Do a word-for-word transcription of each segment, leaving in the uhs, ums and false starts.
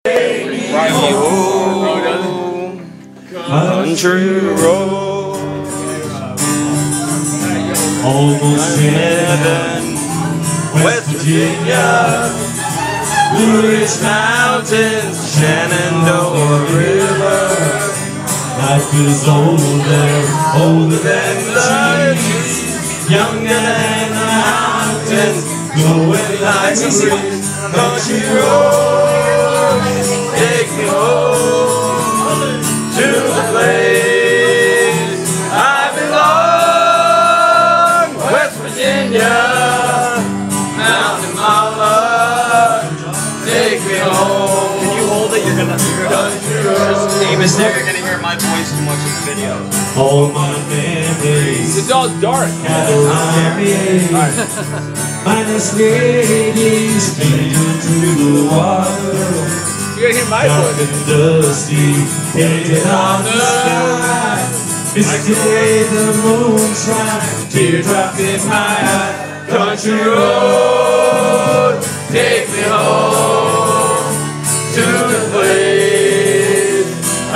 Right home, country road, almost heaven, West Virginia, Blue Ridge Mountains, Shenandoah River. Life is older, older than the trees, younger than the mountains, glowing like a breeze. Country road, take me home to the place I belong. West Virginia, Mountain Mama, take me home. Can you hold it? You're gonna, you're gonna just aim it there. You're gonna hear my voice too much in the video. All my memories. It's all dark. Alright. Minus ladies into the water. You're gonna hear my Dark voice. and dusty, painted on the sky. Misty the moonshine, teardrop in my eye. Country road, take me home to the place I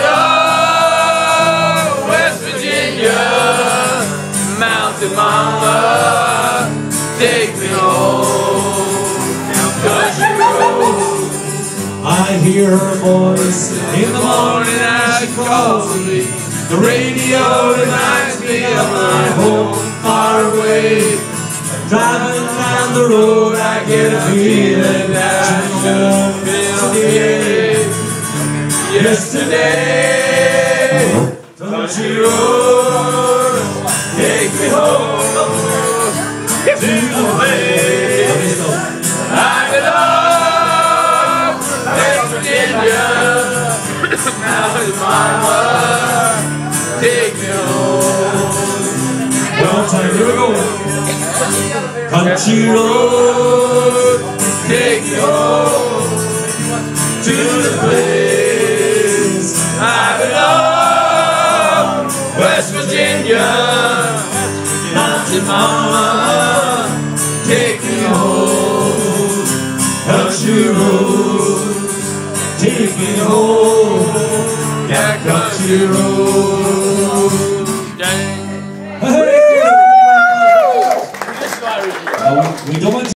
belong. West Virginia, Mountain Mama, take me home, country road. I hear her voice in the morning as she calls me. The radio reminds me of my home far away. Driving down the road, I get a feeling that I should feel here. Yesterday, country road, take me home to the place I belong. West Virginia, Mountain Mama, take me home. Well, time here we go. Country road, take me home to the place I belong. West Virginia, Mountain Mama, take me home. Country road, take me home. That country road. Hey! We don't want to